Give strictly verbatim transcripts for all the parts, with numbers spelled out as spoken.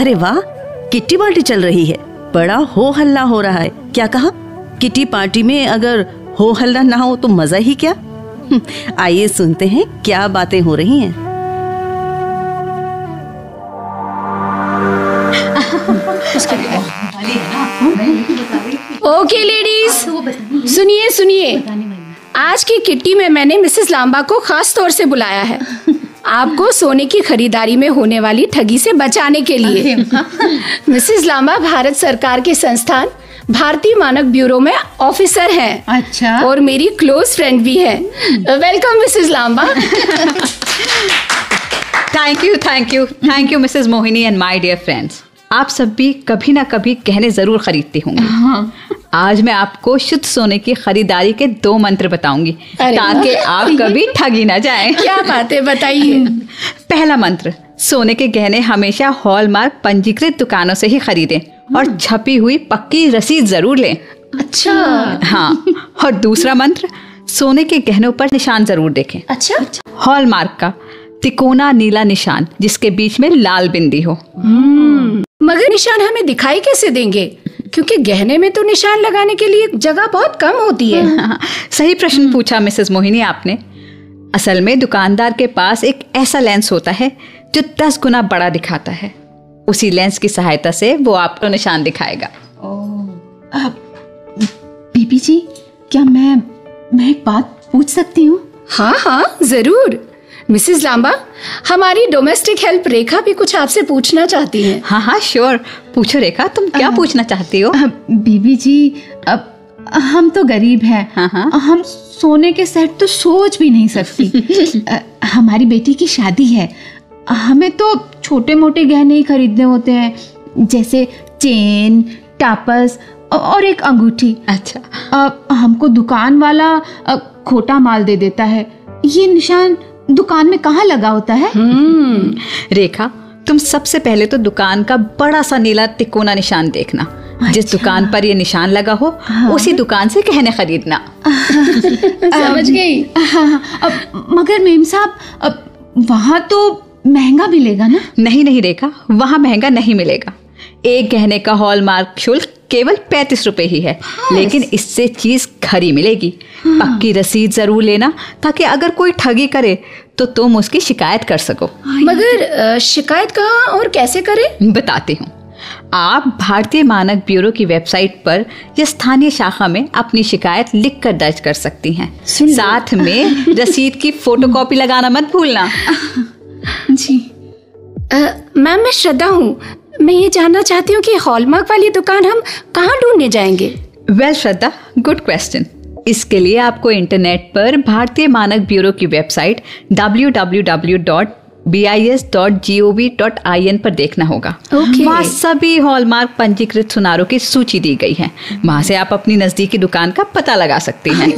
अरे वाह, kitty party चल रही है, बड़ा हो हल्ला हो रहा है। क्या कहा? किट्टी पार्टी में अगर हो हल्ला ना हो तो मजा ही क्या। आइए सुनते हैं क्या बातें हो रही हैं। ओके लेडीज, सुनिए सुनिए, आज की किट्टी में मैंने मिसेस लांबा को खास तौर से बुलाया है, आपको सोने की खरीदारी में होने वाली ठगी से बचाने के लिए। मिसेस लांबा भारत सरकार के संस्थान भारतीय मानक ब्यूरो में ऑफिसर हैं। अच्छा। और मेरी क्लोज फ्रेंड भी है। Welcome Mrs Lamba. Thank you thank you thank you Mrs Mohini and my dear friends. आप सब भी कभी ना कभी गहने जरूर खरीदती होंगी। हाँ। आज मैं आपको शुद्ध सोने की खरीदारी के दो मंत्र बताऊंगी ताकि आप कभी ठगी ना जाएं। क्या बात है, बताइए। पहला मंत्र, सोने के गहने हमेशा हॉलमार्क पंजीकृत दुकानों से ही खरीदें और छपी हुई पक्की रसीद जरूर लें। अच्छा। हाँ। और दूसरा मंत्र, सोने के गहनों पर निशान जरूर देखें। अच्छा। हॉलमार्क का तिकोना नीला निशान जिसके बीच में लाल बिंदी हो। मगर निशान हमें दिखाई कैसे देंगे, क्योंकि गहने में तो निशान लगाने के लिए जगह बहुत कम होती है। हाँ, सही प्रश्न पूछा मिसेस मोहिनी आपने। असल में दुकानदार के पास एक ऐसा लेंस होता है जो दस गुना बड़ा दिखाता है। उसी लेंस की सहायता से वो आपको निशान दिखाएगा। ओह, बीबी जी, क्या मैं मैं एक बात पूछ सकती हूँ? हाँ हाँ जरूर। मिसेस लांबा, हमारी डोमेस्टिक हेल्प रेखा भी कुछ आपसे पूछना चाहती है। हाँ हाँ श्योर, पूछो रेखा, तुम क्या आ, पूछना चाहती हो? बीबी जी, अब हम तो गरीब हैं। हाँ हाँ। हम सोने के सेट तो सोच भी नहीं सकती। हमारी बेटी की शादी है, हमें तो छोटे मोटे गहने ही खरीदने होते हैं, जैसे चेन, टापस और एक अंगूठी। अच्छा। हमको दुकान वाला खोटा माल दे देता है। ये निशान दुकान में कहाँ लगा होता है? रेखा, तुम सबसे पहले तो दुकान का बड़ा सा नीला तिकोना निशान देखना। अच्छा। जिस दुकान पर ये निशान लगा हो, हाँ। उसी दुकान से गहने खरीदना। समझ गई। हाँ, अब मगर मेम साहब, अब वहाँ तो महंगा मिलेगा ना? नहीं नहीं रेखा, वहाँ महंगा नहीं मिलेगा। एक गहने का हॉलमार्क शुल्क केवल पैंतीस रुपए ही है। हाँ। लेकिन इससे चीज खरी मिलेगी। हाँ। पक्की रसीद जरूर लेना ताकि अगर कोई ठगी करे तो तुम उसकी शिकायत कर सको। मगर शिकायत कहाँ और कैसे करें? बताती हूँ। आप भारतीय मानक ब्यूरो की वेबसाइट पर या स्थानीय शाखा में अपनी शिकायत लिख कर दर्ज कर सकती हैं। साथ में रसीद की फोटोकॉपी लगाना मत भूलना। जी मैम, मैं श्रद्धा हूँ। मैं ये जानना चाहती हूँ कि हॉलमार्क वाली दुकान हम कहाँ ढूंढने जाएंगे? Well Shraddha, good question. इसके लिए आपको इंटरनेट पर भारतीय मानक ब्यूरो की website W W W dot B I S dot G O V dot I N पर देखना होगा। okay. वहाँ सभी हॉलमार्क पंजीकृत सुनारों की सूची दी गई है। वहाँ से आप अपनी नजदीकी दुकान का पता लगा सकती हैं।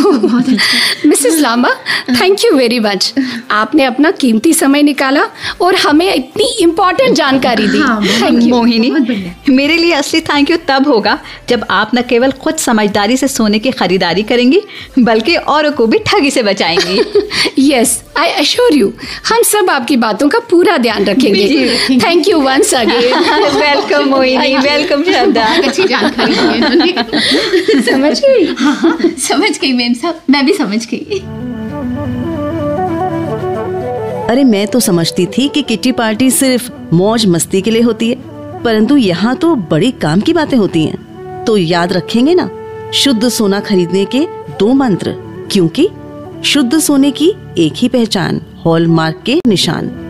Mrs Lamba, thank you very much. आपने अपना कीमती समय निकाला और हमें इतनी इम्पोर्टेंट जानकारी दी। हाँ, थैंक यू। मोहिनी, मेरे लिए असली थैंक यू तब होगा जब आप न केवल खुद समझदारी से सोने की खरीदारी करेंगी बल्कि औरों को भी ठगी से बचाएंगी। यस, आई एश्योर यू, हम सब आपकी बातों का पूरा ध्यान रखेंगे। Thank you once again. Welcome Mohini, welcome Shraddha. अच्छी जानकारी दी है। समझ गई? हाँ हाँ समझ गई मेम साहब, मैं भी समझ गई। अरे मैं तो समझती थी कि किट्टी पार्टी सिर्फ मौज मस्ती के लिए होती है, परंतु यहाँ तो बड़ी काम की बातें होती हैं। तो याद रखेंगे ना शुद्ध सोना खरीदने के दो मंत्र, क्योंकि शुद्ध सोने की एक ही पहचान, हॉलमार्क के निशान।